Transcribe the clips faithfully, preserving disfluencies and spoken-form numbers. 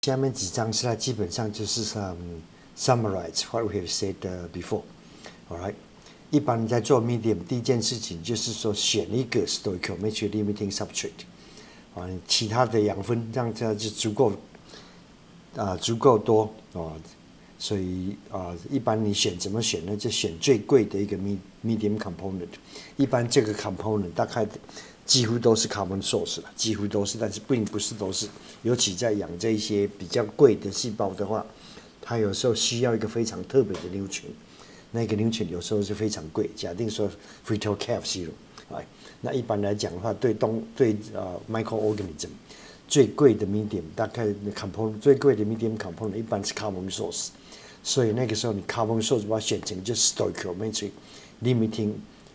下面几张是它基本上就是嗯 summarize what we have said before. Alright， 一般在做 medium 第一件事情就是说选一个 stoichiometric limiting substrate， 啊，其他的养分让它就足够啊足够多啊，所以啊一般你选怎么选呢？就选最贵的一个 medium component。一般这个 component 大概几乎都是 common source 了，几乎都是，但是并不是都是。尤其在养这一些比较贵的细胞的话，它有时候需要一个非常特别的牛群，那个牛群有时候是非常贵。假定说 fetal calf serum， 哎，那一般来讲的话，对东对呃 microorganism 最贵的 medium 大概 component 最贵的 medium component 一般是 common source， 所以那个时候你 common source 把它选成就是 stoichiometric limiting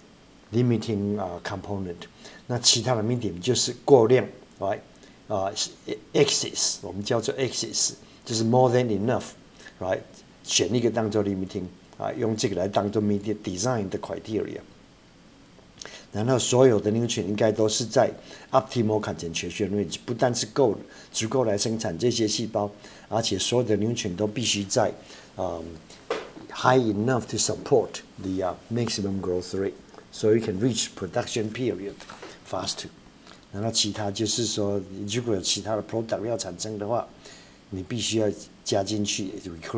limiting 啊、uh, component， 那其他的 medium 就是过量，right？啊、uh, ，excess 我们叫做 excess， 就是 more than enough，right？ 选一个当做 limiting 啊，用这个来当做 medium design 的 criteria。然后所有的 nutrient 应该都是在 optimal concentration range， 不但是够足够来生产这些细胞，而且所有的 nutrient 都必须在嗯 high enough to support the、uh, maximum growth rate， so you can reach production period faster。然后其他就是说，如果有其他的 product 要产生的话，你必须要加进去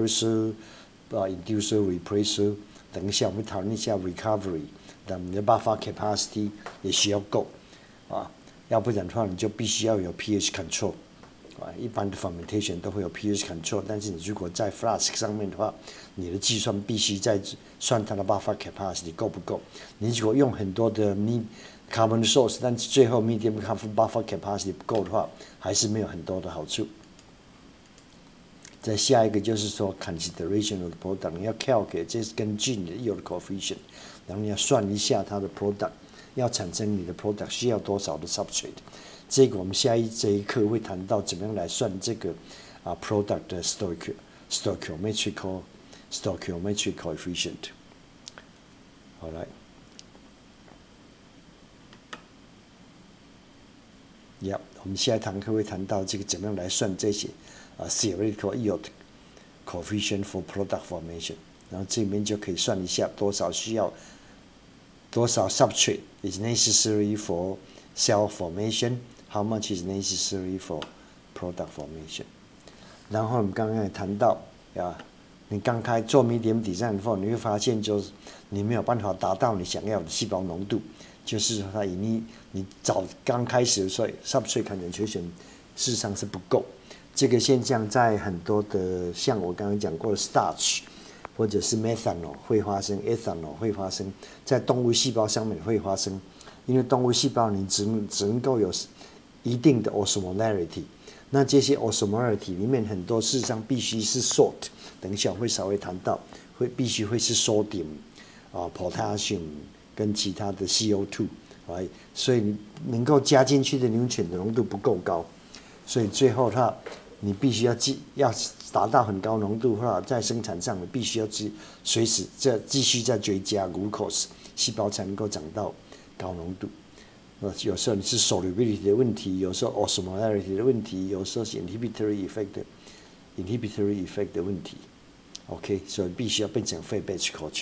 recursor、uh, inducer、repressor。等一下我们讨论一下 recovery， 那你的 buffer capacity 也需要够啊，要不然的话你就必须要有 pH control 啊。一般的 fermentation 都会有 pH control， 但是你如果在 flask 上面的话，你的计算必须在算它的 buffer capacity 够不够。你如果用很多的 common source， 但最后 medium buffer capacity 不够的话，还是没有很多的好处。再下一个就是说 consideration of the product， 你要 calculate 这是根据你的 yield coefficient， 然后你要算一下它的 product， 要产生你的 product 需要多少的 substrate。这个我们下一这一课会谈到怎么样来算这个啊 product 的 stoichio stoichiometric stoichiometric coefficient。好来。Yeah， 我们下一堂课会谈到这个怎么样来算这些啊、uh, theoretical yield coefficient for product formation， 然后这里面就可以算一下多少需要多少 substrate is necessary for cell formation，how much is necessary for product formation。然后我们刚刚也谈到啊，你刚开做 medium design 的时候，你会发现就是你没有办法达到你想要的细胞浓度。就是说，它你你早刚开始的时候 ，substrate concentration 事实上是不够。这个现象在很多的，像我刚刚讲过的 starch 或者是 methanol 会发生 ，ethanol 会发生，在动物细胞上面会发生。因为动物细胞你只只能够有一定的 osmolarity， 那这些 osmolarity 里面很多事实上必须是 salt， 等一下会稍微谈到，会必须会是 sodium 啊 potassium。跟其他的 C O 二， 所以你能够加进去的nutrient的浓度不够高，所以最后它你必须要继要达到很高浓度的话，在生产上你必须要随时再继续再追加 glucose， 细胞才能够长到高浓度。呃，有时候你是 solubility 的问题，有时候 osmolarity 的问题，有时候是 inhibitory effect 的 inhibitory effect 的问题。OK， 所以必须要变成 fed batch culture。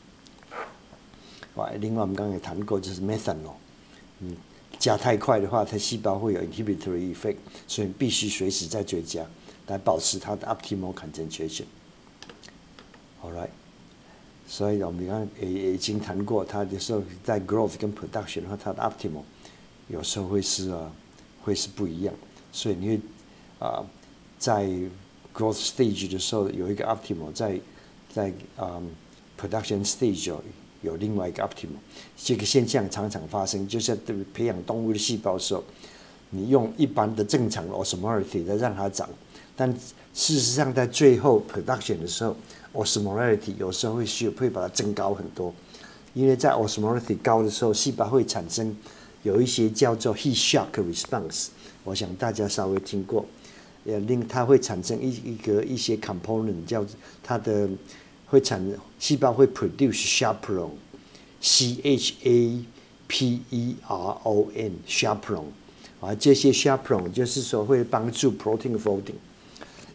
另外我们刚刚也谈过，就是 methanol， 嗯，加太快的话，它细胞会有 inhibitory effect， 所以必须随时在追加，来保持它的 optimal concentration。Alright， 所以我们刚刚也已经谈过，它的时候在 growth 跟 production 的话，它的 optimal 有时候会是啊，会是不一样，所以你会啊，在 growth stage 的时候有一个 optimal， 在在啊、um, production stage 有。有另外一个 optimal， 这个现象常常发生，就是在培养动物的细胞的时候，你用一般的正常的 osmolarity 来让它长，但事实上在最后 production 的时候 ，osmolarity 有时候会需会把它增高很多，因为在 osmolarity 高的时候，细胞会产生有一些叫做 heat shock response， 我想大家稍微听过，也令它会产生一一个一些 component 叫它的。会产细胞会 produce chaperone C H A P E R O N chaperone 啊，这些 chaperone 就是说会帮助 protein folding，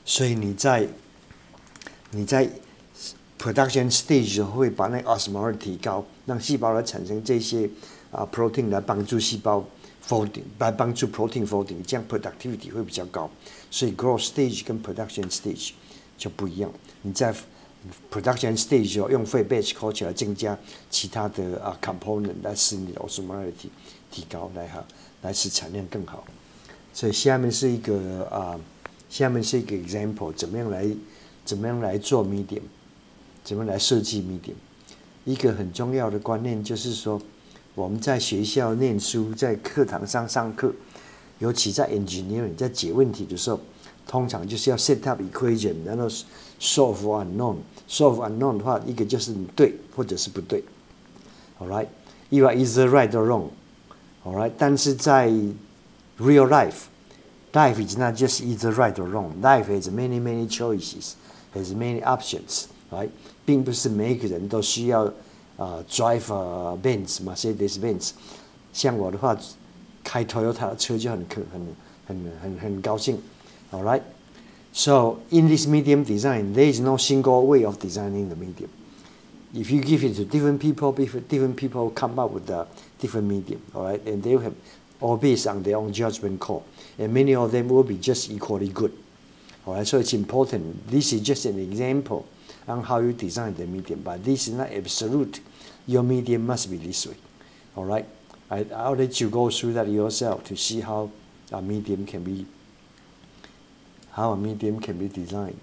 所以你在你在 production stage 会把那个 osmolarity 提高，让细胞来产生这些啊 protein 来帮助细胞 folding， 来帮助 protein folding， 这样 productivity 会比较高。所以 growth stage 跟 production stage 就不一样。你在 production stage 用肺 batch culture 来增加其他的啊 component 来使你的 osmolarity 提高，来哈来使产量更好。所以下面是一个啊，下面是一个 example， 怎么样来怎么样来做 medium， 怎么样来设计 medium。一个很重要的观念就是说，我们在学校念书，在课堂上上课，尤其在 engineering 在解问题的时候，通常就是要 set up equation， 然后 solve unknown。solve unknown 的话，一个就是你对或者是不对 ，all right，you are either right or wrong，all right。但是在 real life, life is not just either right or wrong. Life has many, many choices, has many options, right? 并不是每一个人都需要啊、uh, drive a Benz, Mercedes Benz。像我的话，开 Toyota 的车就很很很很很高兴 ，all right? So in this medium design, there is no single way of designing the medium. If you give it to different people, different people come up with a different medium, all right? And they have all based on their own judgment call, and many of them will be just equally good. All right, so it's important. This is just an example on how you design the medium, but this is not absolute. Your medium must be this way. All right, I, I'll let you go through that yourself to see how a medium can be, how a medium can be designed.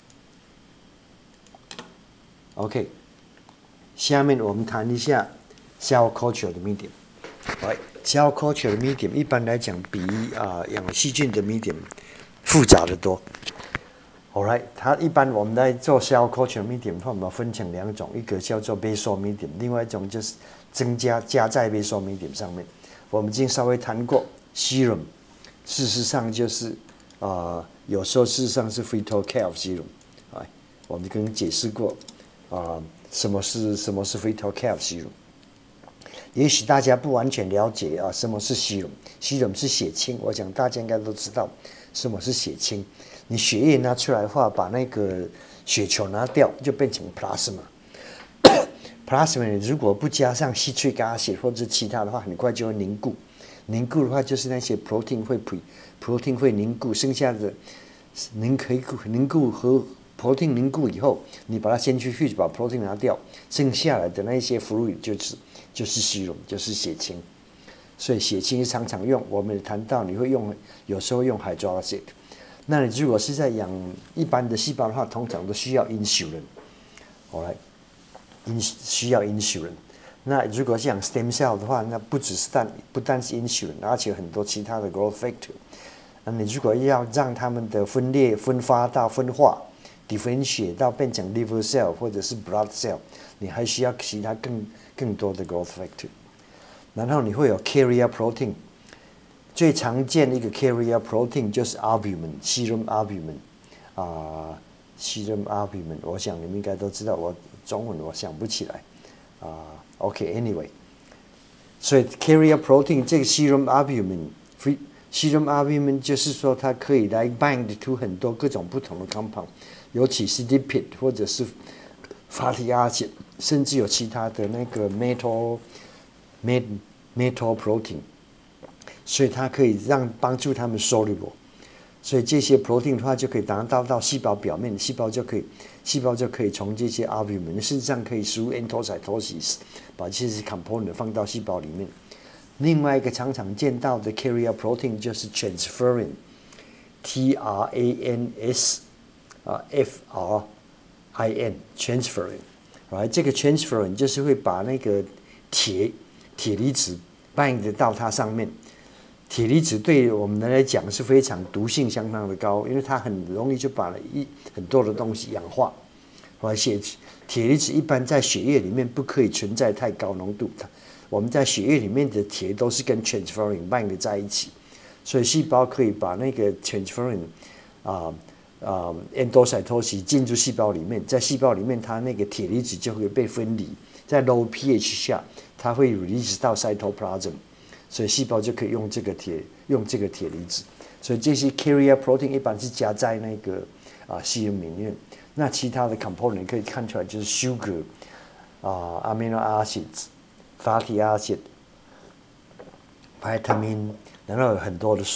OK， 下面我们谈一下 cell culture 的 medium。Right. Cell culture 的 medium 一般来讲比啊、呃、养细菌的 medium 复杂的多。All right， 它一般我们在做 cell culture medium 的话，我们分成两种，一个叫做 basal medium， 另外一种就是增加加在 basal medium 上面。我们已经稍微谈过 serum， 事实上就是啊、呃、有时候事实上是 fetal calf serum， 哎，我们跟你解释过啊、呃、什么是什么是 fetal calf serum。也许大家不完全了解啊，什么是serum？ serum 是血清，我想大家应该都知道什么是血清。你血液拿出来的话，把那个血球拿掉，就变成 plasma。plasma 如果不加上 citric acid 或者其他的话，很快就会凝固。凝固的话，就是那些 protein 会 protein 会凝固，剩下的凝可以凝固和 protein 凝固以后，你把它先去去把 protein 拿掉，剩下来的那些 fluid 就是就是serum，就是血清。所以血清常常用，我们谈到你会用，有时候用 hydrochloric acid。那你如果是在养一般的细胞的话，通常都需要 insulin，all right， 需要 insulin。那如果是养 stem cell 的话，那不只是但不但是 insulin， 而且很多其他的 growth factor。那你如果要让它们的分裂、分发到分化 differentiate 到变成 liver cell 或者是 blood cell， 你还需要其他更更多的 growth factor。然后你会有 carrier protein。最常见的一个 carrier protein 就是 albumin， serum albumin， 啊、呃、，serum albumin， 我想你们应该都知道，我中文我想不起来，啊、呃、，OK，anyway， 所以 carrier protein 这个 serum albumin，serum albumin 就是说它可以来 bind to 很多各种不同的 compound， 尤其是 lipid 或者是 fatty acid， 甚至有其他的那个 metal metal metal protein。所以它可以让帮助它们 soluble， 所以这些 protein 的话就可以达到到细胞表面，细胞就可以细胞就可以从这些 albumin 事实上可以输入 endocytosis， 把这些 component 放到细胞里面。另外一个常常见到的 carrier protein 就是 transferrin，T R A N S 啊 F R I N transferrin，right， 这个 transferrin 就是会把那个铁铁离子 bind 到它上面。铁离子对我们来讲是非常毒性相当的高，因为它很容易就把一很多的东西氧化。而且铁离子一般在血液里面不可以存在太高浓度，我们在血液里面的铁都是跟 transferrin bind 在一起，所以细胞可以把那个 transferrin 啊啊 endocytosis 进入细胞里面，在细胞里面它那个铁离子就会被分离，在 low pH 下它会 release 到 cytoplasm。所以细胞就可以用这个铁用这个铁离子，所以这些 carrier protein 一般是加在那个啊细胞里面。那其他的 component 可以看出来就是 sugar 啊 amino acids、fatty acid、vitamin， 然后有很多的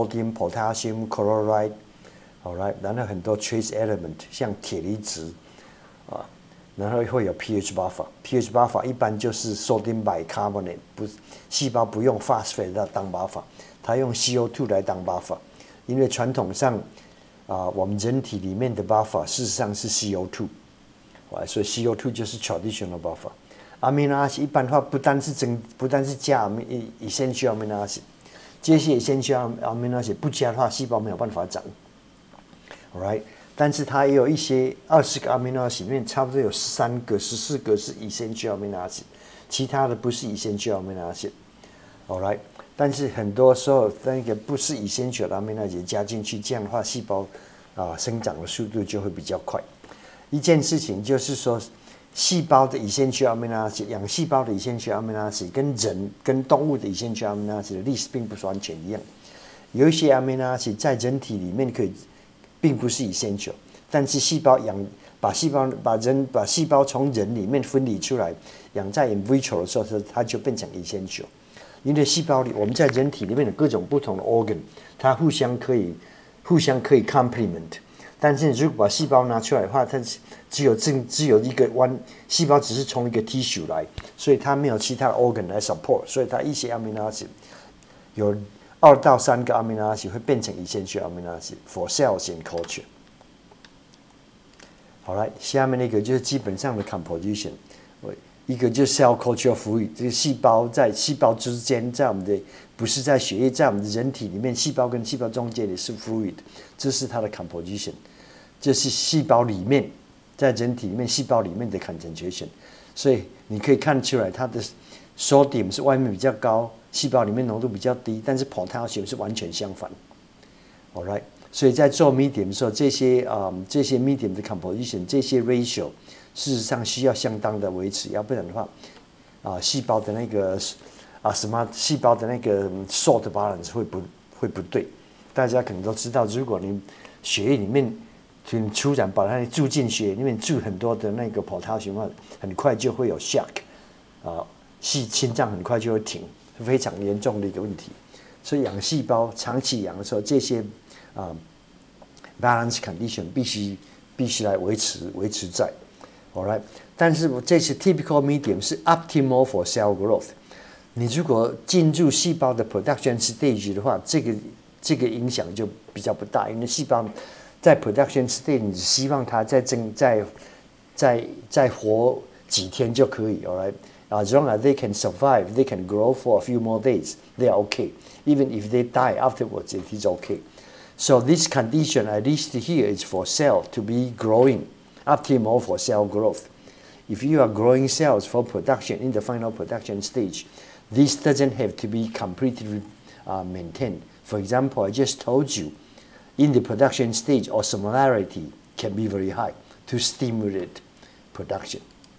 salt、sodium、potassium、chloride，all right， 然后很多 trace element 像铁离子啊，然后会有 pH buffer。pH buffer 一般就是 sodium bicarbonate， 不，细胞不用 phosphate 来当 buffer， 它用 C O 二 来当 buffer， 因为传统上。啊，我们人体里面的 buffer 事实上是 C O 二， 所以 C O 二 就是 traditional buffer。amino acid 一般的话不单是增，不单是加 essential amino acid， 这些 essential amino acid 不加的话，细胞没有办法长 ，alright。但是它也有一些二十个 amino acid 里面差不多有十三个、十四个是 essential amino acid， 其他的不是 essential amino acid，alright。但是很多时候那个不是essential的 amino acid 加进去，这样的话细胞啊生长的速度就会比较快。一件事情就是说，细胞的 essential amino acid， 养细胞的 essential amino acid 跟人跟动物的 essential amino acid 的历史并不是完全一样。有一些 amino acid 在人体里面可以并不是 essential， 但是细胞养把细胞把人把细胞从人里面分离出来，养在 in vitro 的时候，它就变成 essential。因为细胞里，我们在人体里面有各种不同的 organ， 它互相可以互相可以 complement。但是如果把细胞拿出来的话，它只有只只有一个 one 细胞，只是从一个 tissue 来，所以它没有其他的 organ 来 support， 所以它一些 amino acid 有二到三个 amino acid 会变成essential amino acid for cells in culture。好了，下面那个就是基本上的 composition。一个就是 cell culture fluid， 这个细胞在细胞之间，在我们的不是在血液，在我们的人体里面，细胞跟细胞中间也是 fluid， 这是它的 composition， 这是细胞里面在人体里面细胞里面的 concentration， 所以你可以看出来它的 sodium 是外面比较高，细胞里面浓度比较低，但是 potassium 是完全相反 ，all right， 所以在做 medium 的时候，这些啊、um, 这些 medium 的 composition， 这些 ratio。事实上需要相当的维持，要不然的话，啊，细胞的那个啊什么细胞的那个 salt balance 会不会不对？大家可能都知道，如果你血液里面很突然把它注进血液里面注很多的那个 potassium， 很快就会有 shock， 啊，心心脏很快就会停，非常严重的一个问题。所以养细胞长期养的时候，这些啊 balance condition 必须必须来维持维持在。Alright， 但是这些 typical medium 是 optimal for cell growth。你如果进入细胞的 production stage 的话，这个这个影响就比较不大，因为细胞在 production stage， 你希望它再增再再再活几天就可以 ，Alright。As long as they can survive, they can grow for a few more days, they are okay. Even if they die afterwards, it is okay. So this condition, at least here, is for cell to be growing.Optimal for cell growth. If you are growing cells for production in the final production stage, this doesn't have to be completely uh, maintained. For example, I just told you, in the production stage, osmolarity can be very high to stimulate production.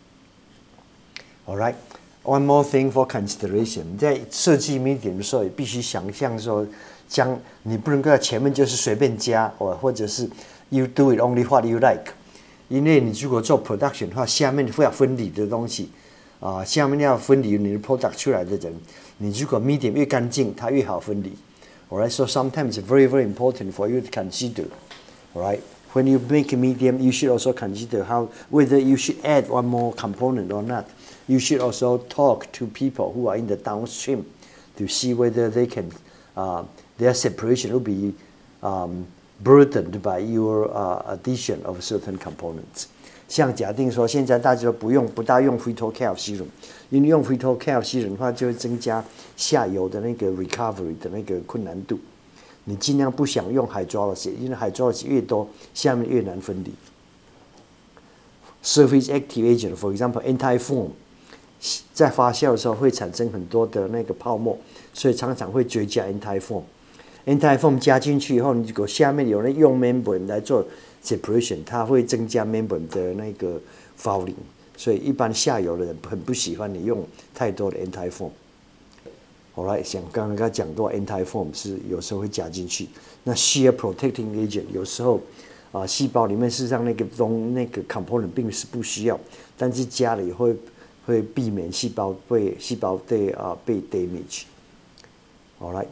All right. One more thing for consideration. 在设计 medium 的时候，也必须想象说，将你不能够在前面就是随便加，或者是 you do it only what you like。因为你如果做 production 的话，下面会要分离的东西，啊、呃，下面要分离你的 product 出来的人，你如果 medium 越干净，它越好分离。Alright, so sometimes it's very very important for you to consider. Alright, when you make a medium, you should also consider how whether you should add one more component or not. You should also talk to people who are in the downstream to see whether they can, uh, their separation will be um,burdened by your uh, addition of certain components. 像假定说，现在大家不用不大用 fetal calf serum， 因为用 fetal calf serum 的话，就会增加下游的那个 recovery 的那个困难度。你尽量不想用 hydrolysis， 因为 hydrolysis 越多，下面越难分离。Surface active agent, for example, anti-foam， 在发酵的时候会产生很多的那个泡沫，所以常常会追加 anti-foam。anti-foam 加进去以后，如果下面有人用 membrane 来做 separation， 它会增加 membrane 的那个 fouling， 所以一般下游的人很不喜欢你用太多的 anti-foam。好来，像刚刚讲到 anti-foam 是有时候会加进去，那 shear protecting agent 有时候啊，细胞里面事实上那个东那个 component 并是不需要，但是加了也会会避免细胞被细胞被啊被 damage。All right，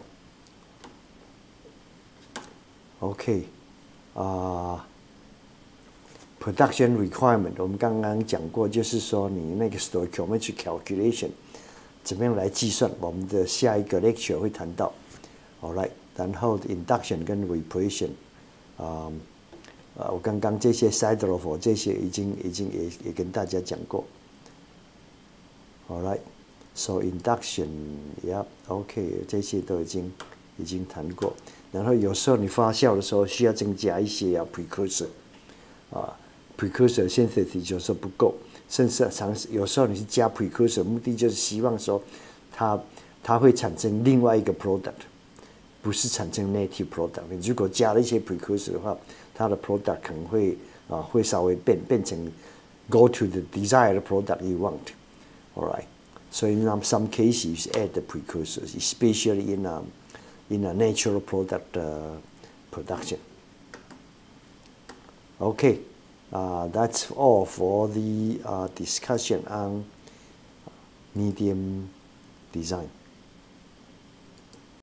OK， 啊。Production requirement 我们刚刚讲过，就是说你那个 stoichiometry calculation 怎么样来计算，我们的下一个 lecture 会谈到。All right， 然后 induction 跟 repression， 啊、嗯，呃，我刚刚这些 Sideroff 这些已经已经也也跟大家讲过。All right，so induction， yeah， OK， 这些都已经已经谈过。然后有时候你发酵的时候需要增加一些啊 precursor， 啊。precursor synthesis 有时候不够，甚至常有时候你是加 precursor， 目的就是希望说它它会产生另外一个 product， 不是产生 native product。你如果加了一些 precursor 的话，它的 product 可能会啊会稍微变变成 go to the desired product you want。All right， so in some cases you add the precursors, especially in a in a natural product uh, production. Okay. Uh, that's all for the uh, discussion on medium design.